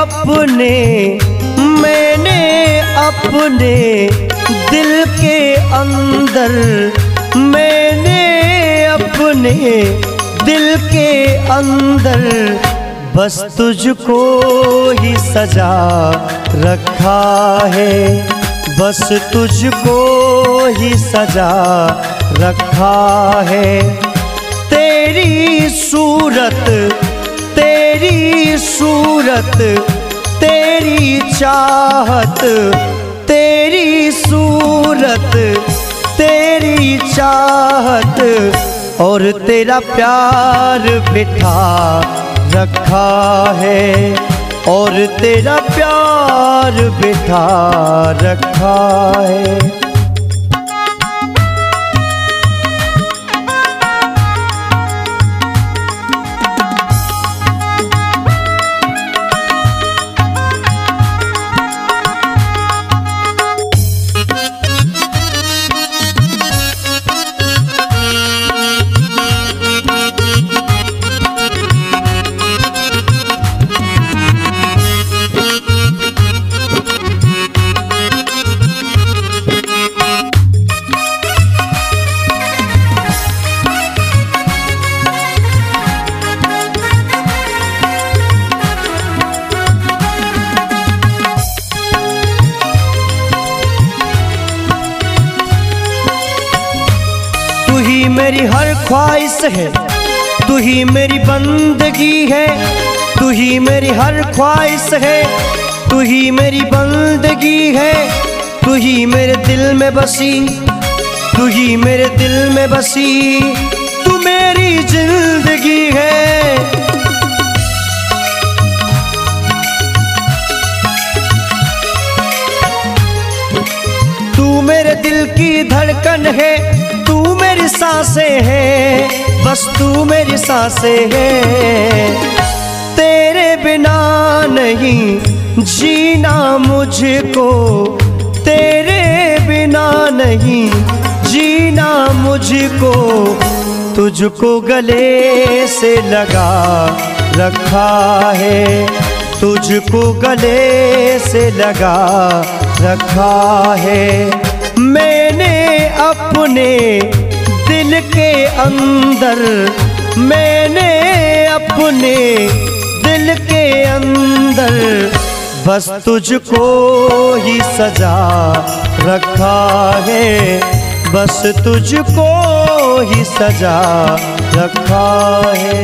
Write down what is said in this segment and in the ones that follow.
अपने मैंने अपने दिल के अंदर, मैंने अपने दिल के अंदर बस तुझको ही सजा रखा है, बस तुझको ही सजा रखा है। तेरी सूरत तेरी सूरत तेरी चाहत, तेरी सूरत तेरी चाहत और तेरा प्यार बिठा रखा है, और तेरा प्यार बिठा रखा है। तू ही मेरी हर ख्वाहिश है, तू ही मेरी बंदगी है, तू ही मेरी हर ख्वाहिश है, तू ही मेरी बंदगी है। तू ही मेरे दिल में बसी, तू ही मेरे दिल में बसी, तू मेरी जिंदगी है। तू मेरे दिल की धड़कन है, तू मेरी सांसें हैं, बस तू मेरी सांसें हैं। तेरे बिना नहीं जीना मुझको, तेरे बिना नहीं जीना मुझको, तुझको गले से लगा रखा है, तुझको गले से लगा रखा है। मैंने अपने दिल के अंदर, मैंने अपने दिल के अंदर बस तुझको ही सजा रखा है, बस तुझको ही सजा रखा है।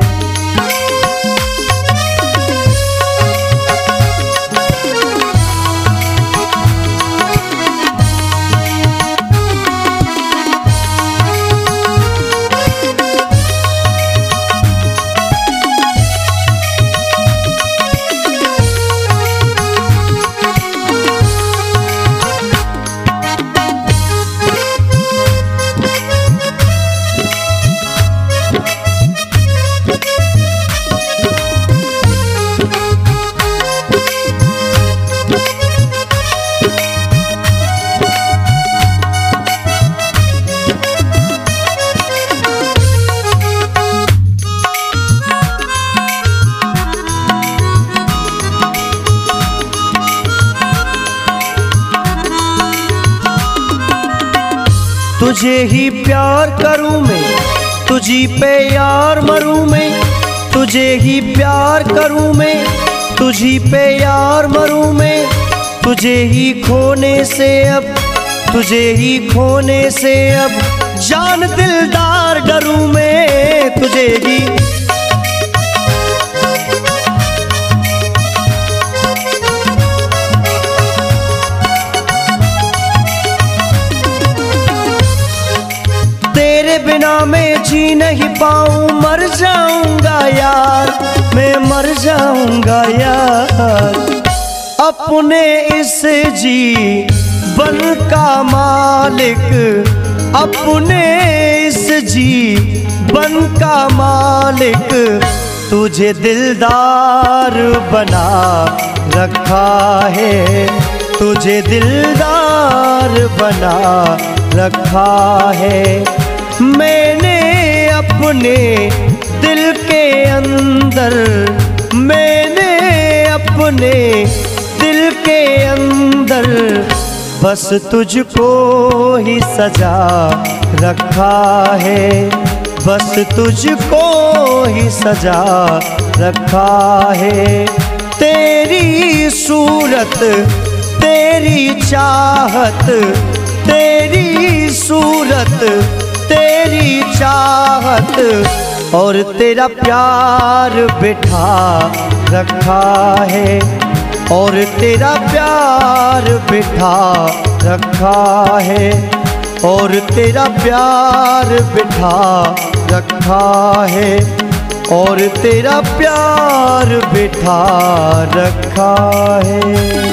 तुझे ही प्यार करूं मैं, तुझी पे यार मरूं मैं, तुझे ही प्यार करूं मैं, तुझी पे यार मरूं मैं। तुझे ही खोने से अब, तुझे ही खोने से अब जान दिलदार डरूं मैं। तुझे ही तेरे बिना मैं जी नहीं पाऊं, मर जाऊंगा यार, मैं मर जाऊंगा यार। अपने इस जीवन का मालिक, अपने इस जीवन का मालिक, तुझे दिलदार बना रखा है, तुझे दिलदार बना रखा है। मैंने अपने दिल के अंदर, मैंने अपने दिल के अंदर बस तुझको ही सजा रखा है, बस तुझको ही सजा रखा है। तेरी सूरत, तेरी चाहत, तेरी सूरत, तेरी चाहत और तेरा प्यार बिठा रखा है, और तेरा प्यार बिठा रखा है, और तेरा प्यार बिठा रखा है, और तेरा प्यार बिठा रखा है।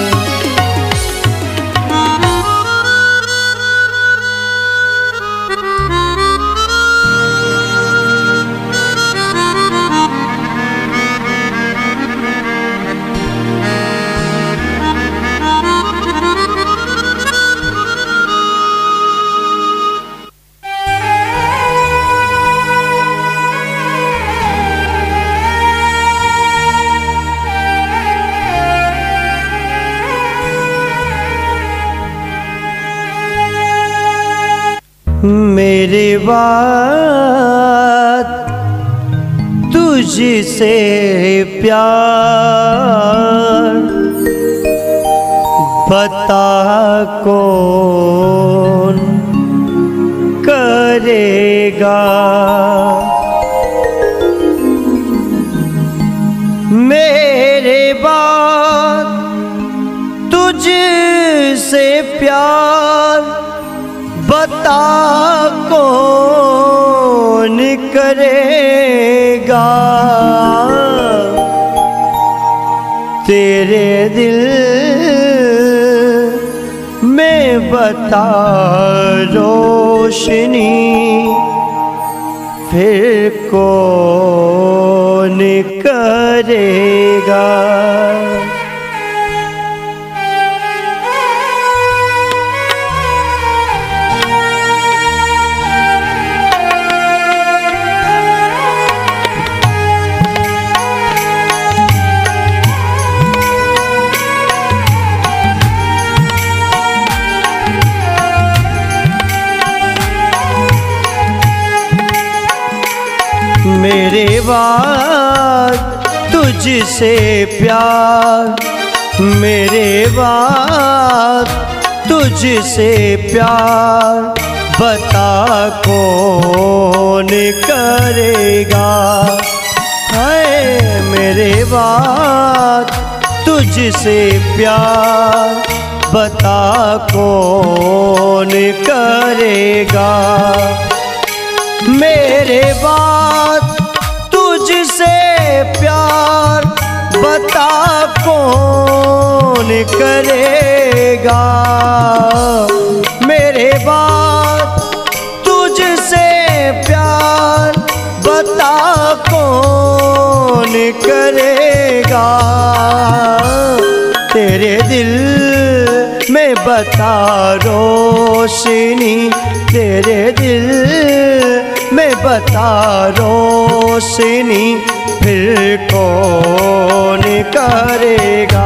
मेरे बाद तुझसे प्यार बता कौन करेगा। मेरे बाद तुझसे प्यार बता कौन करेगा। तेरे दिल में बता रोशनी फिर कौन करेगा। मेरे बाद तुझसे प्यार, मेरे बाद तुझसे प्यार बता कौन करेगा। है मेरे बाद तुझसे प्यार बता कौन करेगा। मेरे बाद तुझसे प्यार बता कौन करेगा। मेरे बाद तुझसे प्यार बता कौन करेगा। तेरे दिल में बता रोशनी, तेरे दिल में बता रोशनी फिर कौन करेगा।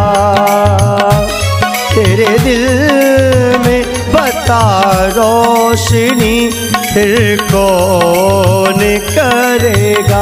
तेरे दिल में बता रोशनी फिर कौन करेगा।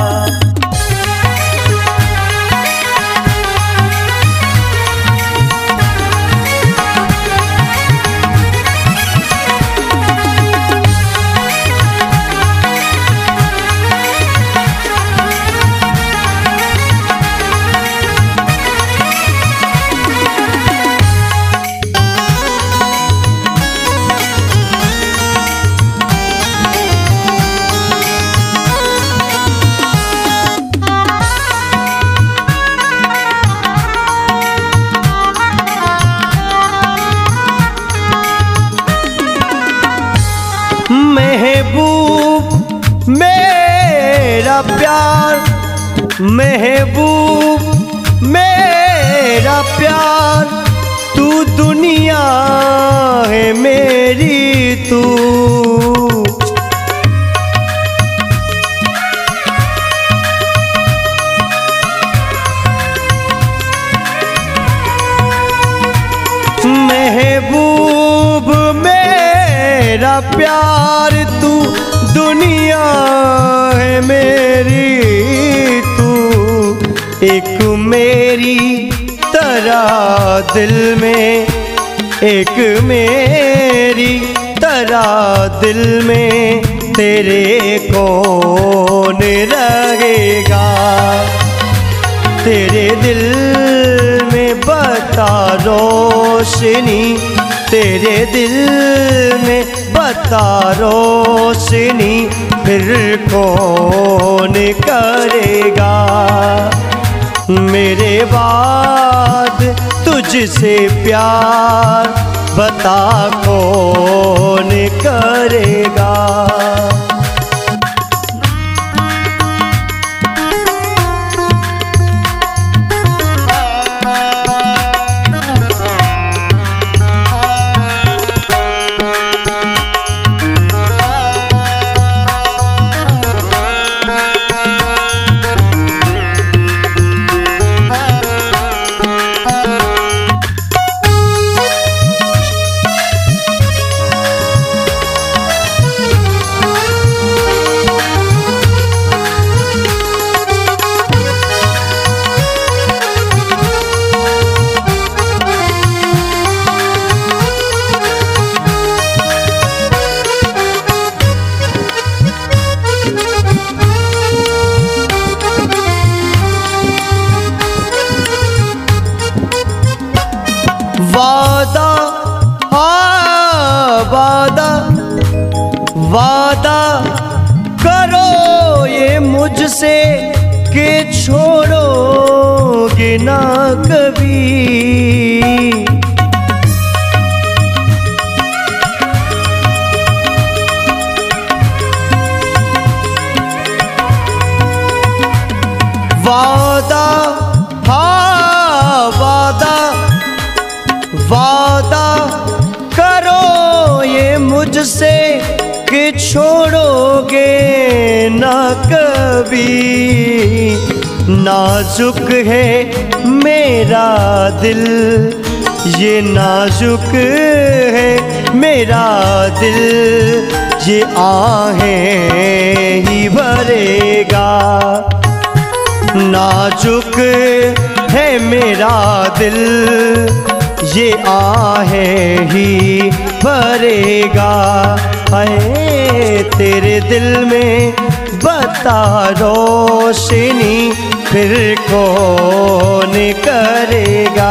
महबूब मेरा प्यार, महबूब मेरा प्यार, तू दुनिया है मेरी तू। तेरा प्यार तू दुनिया है मेरी, तू एक मेरी तरह दिल में, एक मेरी तरह दिल में तेरे कौन रहेगा। तेरे दिल में बता रोशनी, तेरे दिल में बता रोशनी, फिर कौन करेगा। मेरे बाद तुझसे प्यार बता कौन करेगा। वादा हाँ वादा, वादा करो ये मुझसे कि छोड़ोगे ना कभी। वादा हाँ वादा, वादा करो ये मुझसे कि छोड़ोगे ना कभी। नाजुक है मेरा दिल, ये नाजुक है मेरा दिल, ये आहें ही भरेगा। नाजुक है मेरा दिल, ये आहें ही भरेगा। है तेरे दिल में बता रोशनी, फिर कौन करेगा।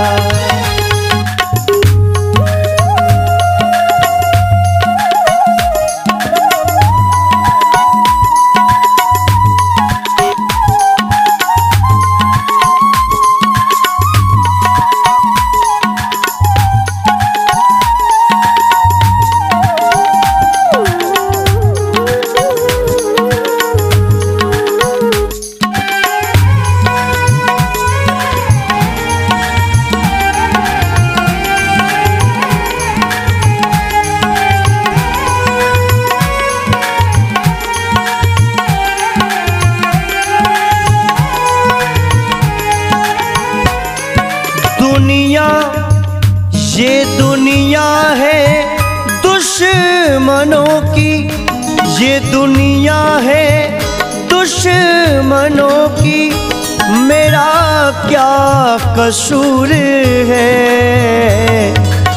ये दुनिया है दुश्मनों की, ये दुनिया है दुश्मनों की, मेरा क्या कसूर है।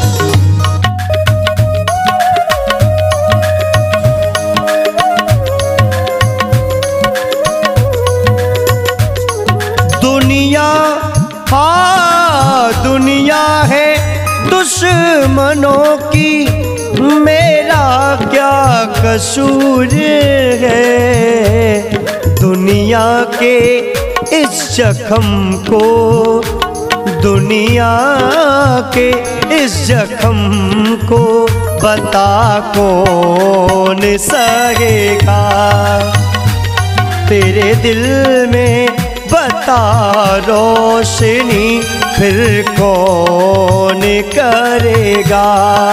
दुनिया हाँ दुनिया है दुश्मनों की, मेरा क्या कसूर है। दुनिया के इस जख्म को, दुनिया के इस जख्म को बता कौन सहेगा। तेरे दिल में बता रोशनी, फिर कौन करेगा।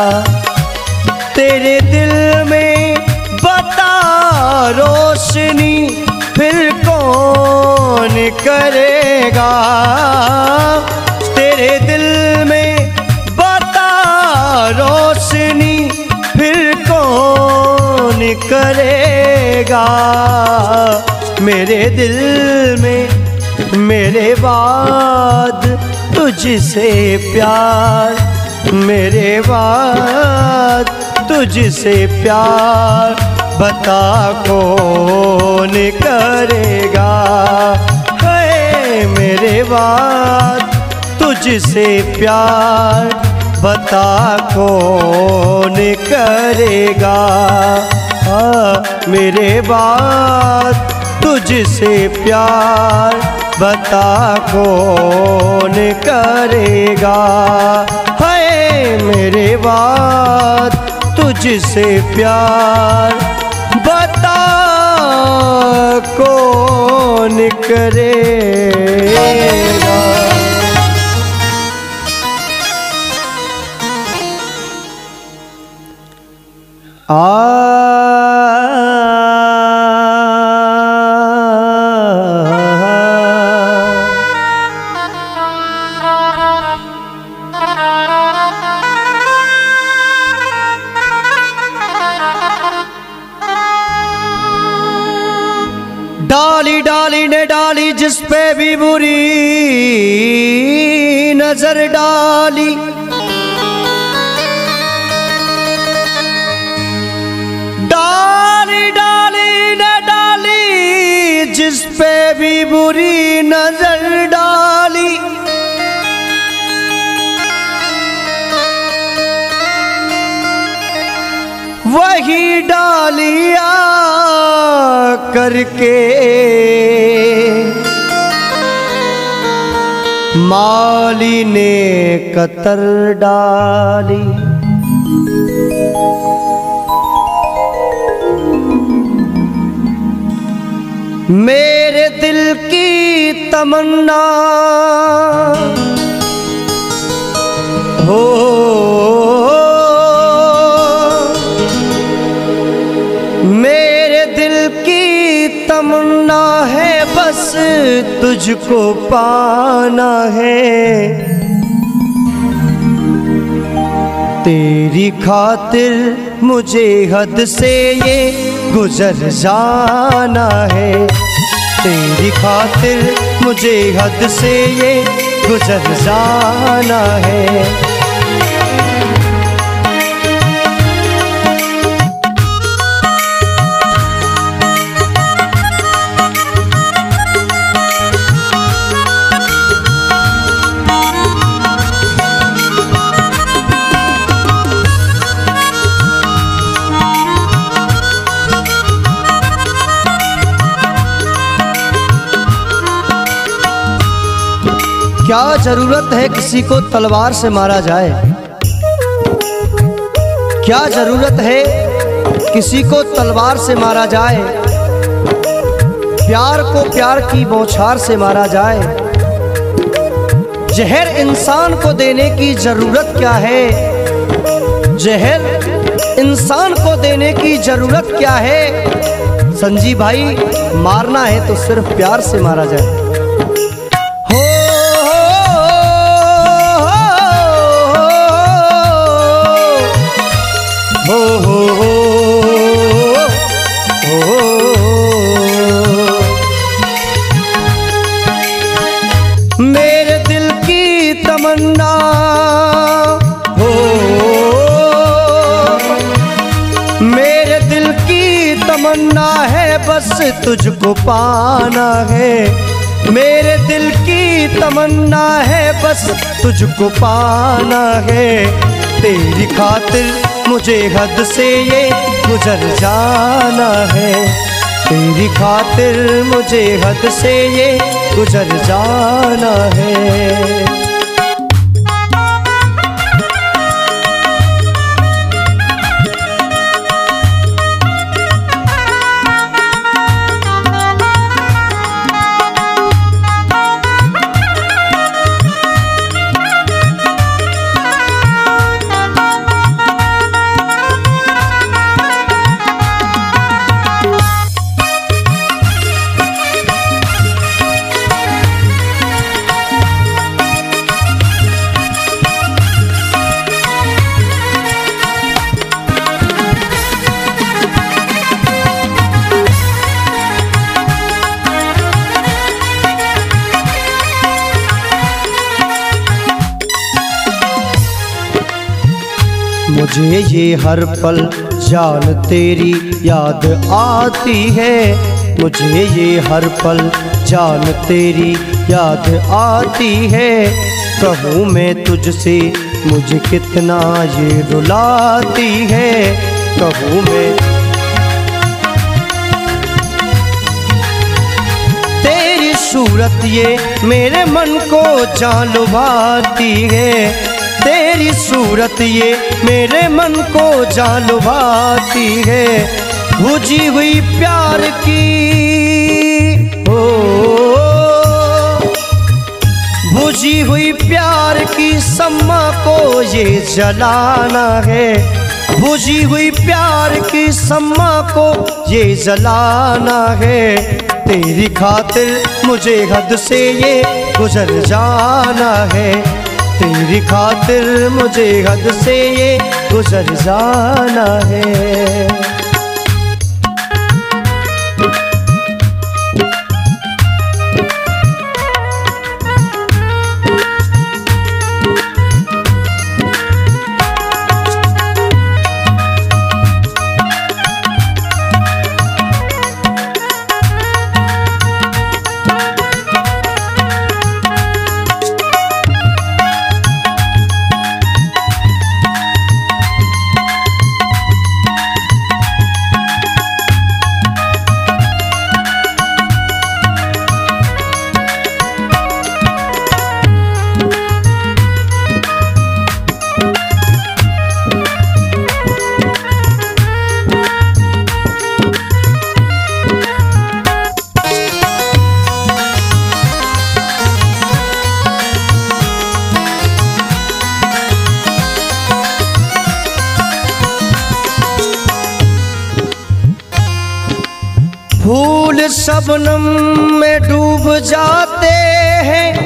तेरे दिल में बता रोशनी, फिर कौन करेगा। तेरे दिल में बता रोशनी, फिर कौन करेगा मेरे दिल में मेरे बाद तुझसे प्यार, मेरे बाद तुझसे प्यार, बता कौन करेगा। है मेरे बाद तुझसे प्यार, बता कौन करेगा। मेरे बाद तुझसे प्यार, बता कौन करेगा। है मेरे बाद तुझसे प्यार, बता कौन करेगा। डाली डाली ने डाली जिस पे भी बुरी नजर डाली, डाली डाली ने डाली जिस पे भी बुरी नजर डाली। वही डालिया करके माली ने कतर डाली। मेरे दिल की तमन्ना हो, मेरे दिल की तमन्ना है बस तुझको पाना है। तेरी खातिर मुझे हद से ये गुजर जाना है। तेरी खातिर मुझे हद से ये गुजर जाना है। क्या जरूरत है किसी को तलवार से मारा जाए, क्या जरूरत है किसी को तलवार से मारा जाए। प्यार को प्यार की बौछार से मारा जाए। जहर इंसान को देने की जरूरत क्या है, जहर इंसान को देने की जरूरत क्या है। संजीव भाई मारना है तो सिर्फ प्यार से मारा जाए। मेरे दिल की तमन्ना हो, मेरे दिल की तमन्ना है बस तुझको पाना है। मेरे दिल की तमन्ना है बस तुझको पाना है। तेरी खातिर मुझे हद से ये गुजर जाना है। तेरी खातिर मुझे हद से ये गुजर जाना है। मुझे ये हर पल जान तेरी याद आती है, मुझे ये हर पल जान तेरी याद आती है। कहूँ मैं तुझसे मुझे कितना ये रुलाती है, कहूँ मैं तेरी सूरत ये मेरे मन को जान लुभाती है, तेरी सूरत ये मेरे मन को जान लुभाती है। बुझी हुई प्यार की हो, बुझी हुई प्यार की शम्मा को ये जलाना है, बुझी हुई प्यार की शम्मा को ये जलाना है। तेरी खातिर मुझे हद से ये गुजर जाना है, तेरी खातिर मुझे हद से ये गुजर जाना है। फूल शबनम में डूब जाते हैं,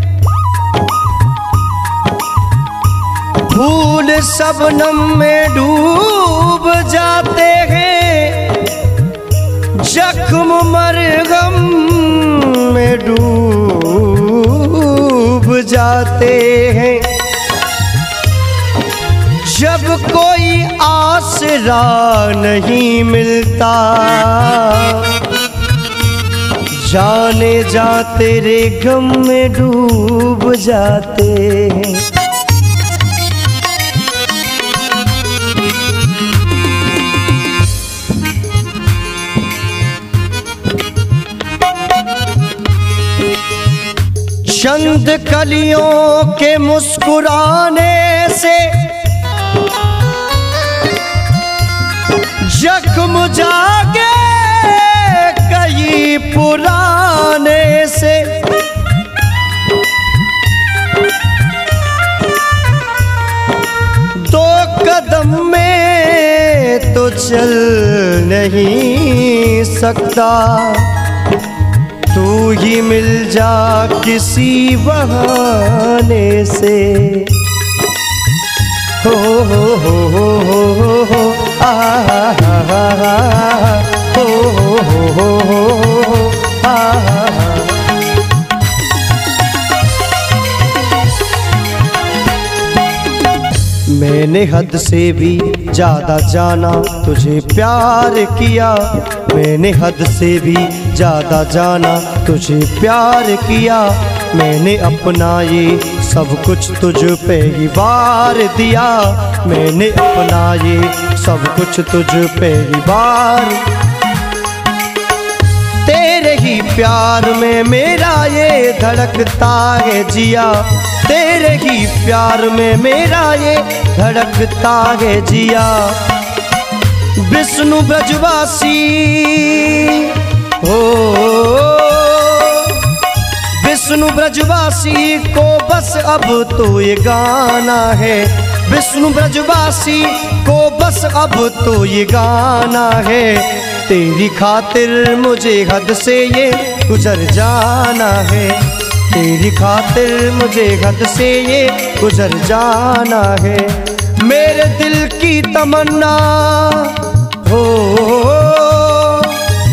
फूल शबनम में डूब जाते हैं, जख्म मरहम में डूब जाते हैं। जब कोई आसरा नहीं मिलता, जाने जा तेरे गम में डूब जाते हैं। चंद कलियों के मुस्कुराने से जख्म जागे कई पुराने से। दो कदम में तो चल नहीं सकता, तू ही मिल जा किसी बहाने से। हो आ हो मैंने हद से भी ज्यादा जाना तुझे प्यार किया, मैंने हद से भी ज्यादा जाना तुझे प्यार किया। मैंने अपना ये सब कुछ तुझ पे ही वार दिया, मैंने अपना ये सब कुछ तुझ पे ही वार। तेरे ही प्यार में मेरा ये धड़कता है जिया, तेरे ही प्यार में मेरा ये धड़कता है जिया। विष्णु ब्रजवासी हो, विष्णु ब्रजवासी को बस अब तो ये गाना है, विष्णु ब्रजवासी को बस अब तो ये गाना है। तेरी खातिर मुझे हद से ये गुजर जाना है, तेरी खातिर मुझे हद से ये गुजर जाना है। मेरे दिल की तमन्ना हो,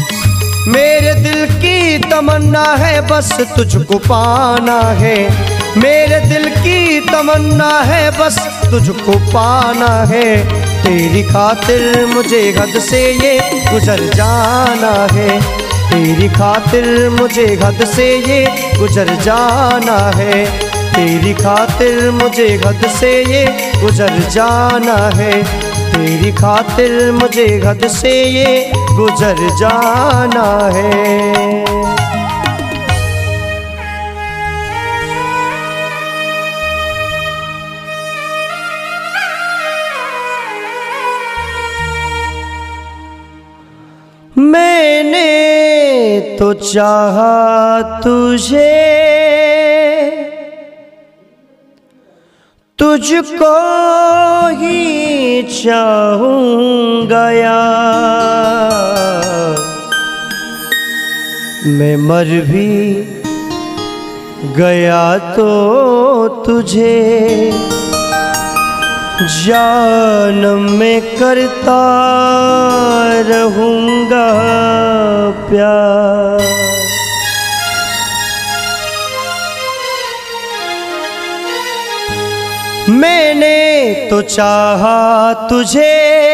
मेरे दिल की तमन्ना है बस तुझको पाना है, मेरे दिल की तमन्ना है बस तुझको पाना है। तेरी खातिर मुझे हद से ये गुजर जाना है। तेरी खातिर मुझे हद से ये गुजर जाना है। तेरी खातिर मुझे हद से ये गुजर जाना है। तेरी खातिर मुझे हद से ये गुजर जाना है। मैंने तो चाहा तुझे, तुझको ही चाहूँगा यार। मैं मर भी गया तो तुझे जानम में करता रहूँगा प्यार। मैंने तो चाहा तुझे,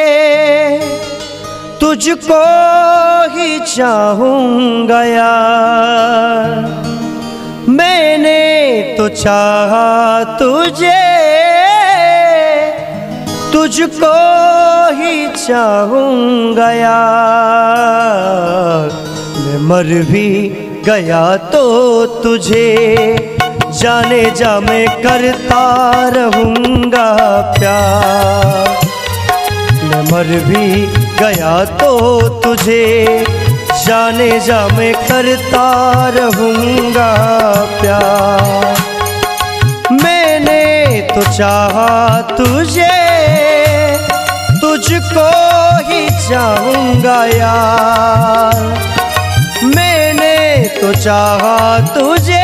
तुझको ही चाहूँगा यार। मैंने तो चाहा तुझे, तुझको ही चाहूँगा यार। मैं मर भी गया तो तुझे जाने जा मैं करता रहूँगा प्यार। मैं मर भी गया तो तुझे जाने जा मैं करता रहूँगा प्यार। मैंने तो चाहा तुझे, तुझको ही चाहूँगा यार। मैंने तो चाहा तुझे,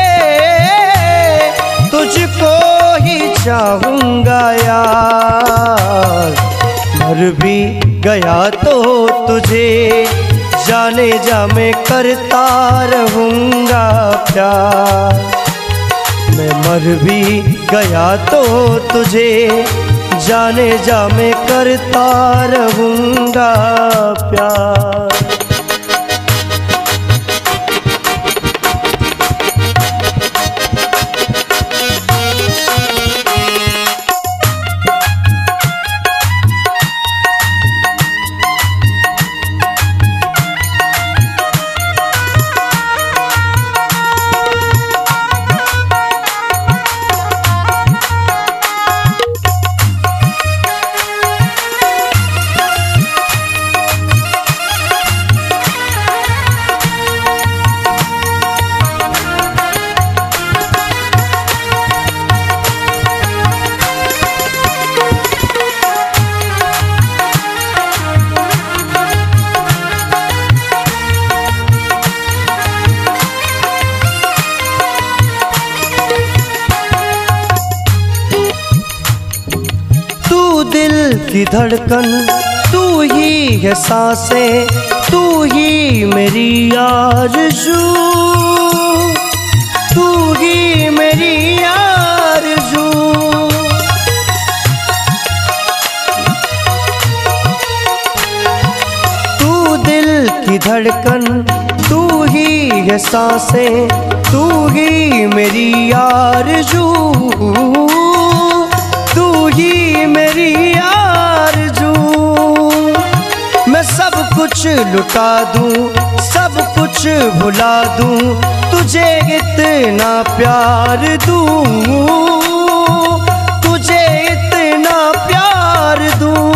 तुझको ही चाहूँगा यार। मर भी गया तो तुझे जाने जा मैं करता रहूँगा प्यार। मैं मर भी गया तो तुझे जाने जा मैं करता रहूँगा प्यार। दिल की धड़कन तू ही है सांसें, तू ही मेरी आरज़ू, तू ही मेरी आरज़ू। तू दिल की धड़कन तू ही है सांसें, तू ही मेरी आरज़ू, तू ही मेरी आरज़ू। मैं सब कुछ लुटा दूं, सब कुछ भुला दूं, तुझे इतना प्यार दूं, तुझे इतना प्यार दूं।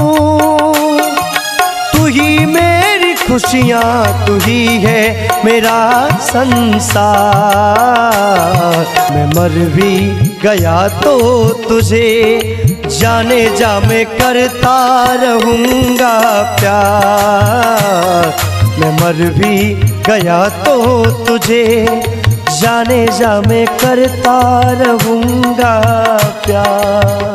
तू ही मेरी खुशियाँ, तू ही है मेरा संसार। मैं मर भी गया तो तुझे जाने जा मैं करता रहूँगा प्यार। मैं मर भी गया तो तुझे जाने जा मैं करता रहूँगा प्यार।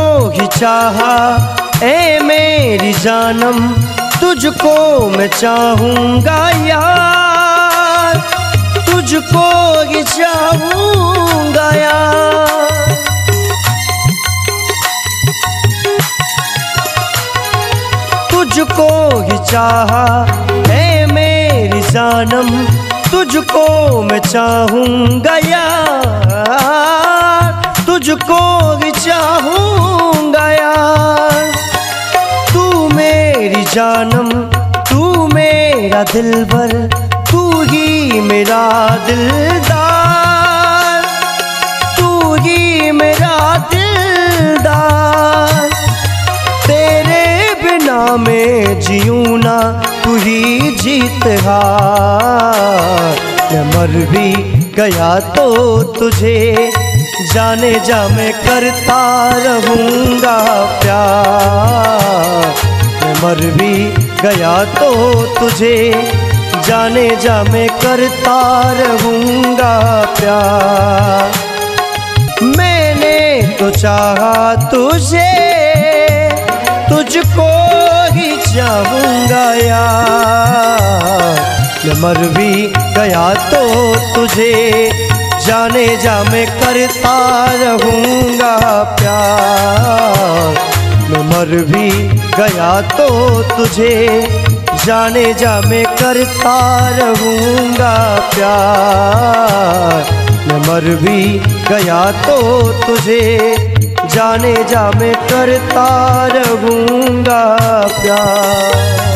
ही चाहा ए मेरी जानम, तुझको मैं चाहूँगा यार, तुझको ही चाहूँगा यार। तुझको ही चाहा ए मेरी जानम, तुझको मैं चाहूँगा यार, तुझको ही चाहूँगा यार। तू मेरी जानम, तू मेरा दिलबर, तू ही मेरा दिलदार, तू ही मेरा दिलदार। तेरे बिना मैं जीऊँ ना, तू ही जीत हार। मैं मर भी गया तो तुझे जाने जा मैं करता रहूँगा प्यार। मैं मर भी गया तो तुझे जाने जा मैं करता रहूँगा प्यार। मैंने तो चाहा तुझे, तुझको ही चाहूँगा यार। मैं मर भी गया तो तुझे जाने जा मैं करता रहूँगा प्यार। मैं मर भी गया तो तुझे जाने जा मैं करता रहूँगा प्यार। मैं मर भी गया तो तुझे जाने जा मैं करता रहूँगा प्यार।